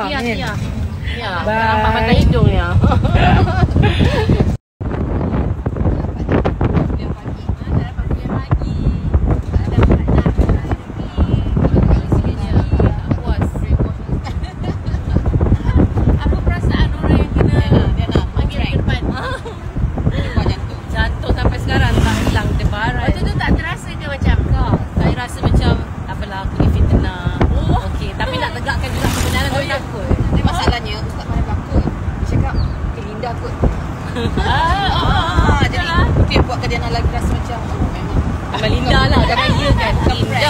Ya, Amin. ya. Ya, Bye. nampak mata hidung ya. Jantung sampai sekarang tak hilang tebaran. Waktu tu tak terasa ke macam? Tak. Saya rasa macam tak apalah, aku ni fitnah. Okey, tapi nak tegakkan juga kebenaran tapi takut. Tapi masalahnya Ustaz pandai berlakon. Dia cakap, Linda kot. Jadi itu yang buatkan dia nak lagi rasa macam memang Sama Linda lah, jangan dia kan. Linda.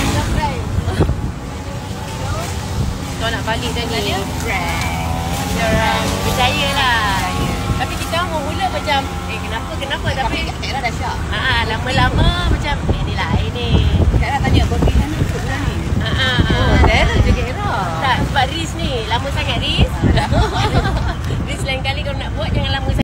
Kau nak balik dah ni. Dia orang percayalah. Tapi kita orang mula macam kenapa tapi tak ada dahsyat. lama-lama macam ni lain ni. Tak nak tanya berpilihan ikut bulan ni. Daerah je kira. Tak, sebab Riz ni lama sangat Riz. Riz lain kali kau nak buat jangan lama sangat.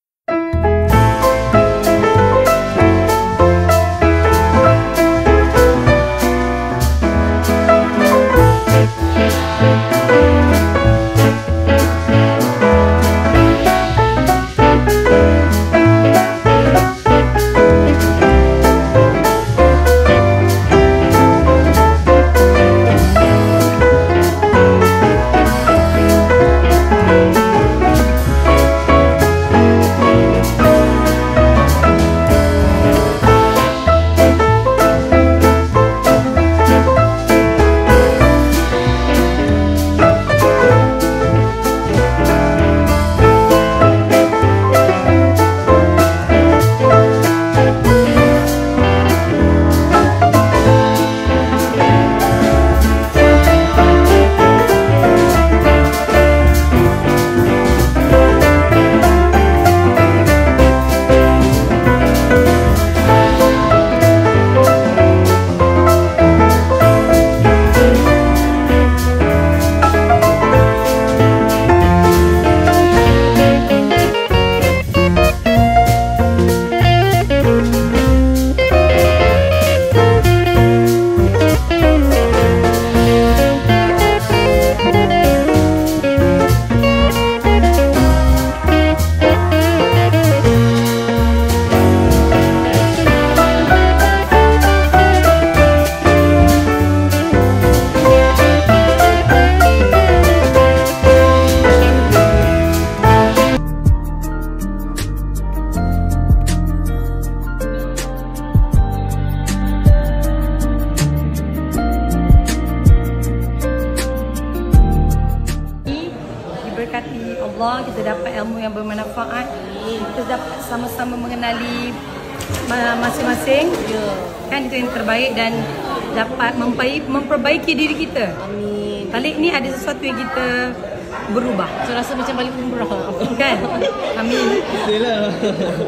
Diberkati Allah, kita dapat ilmu yang bermanfaat. Kita dapat sama-sama mengenali masing-masing. Kan itu yang terbaik dan dapat memperbaiki diri kita. Amin. Kali ni ada sesuatu yang kita berubah. Saya rasa macam balik umrah. Kan? Amin.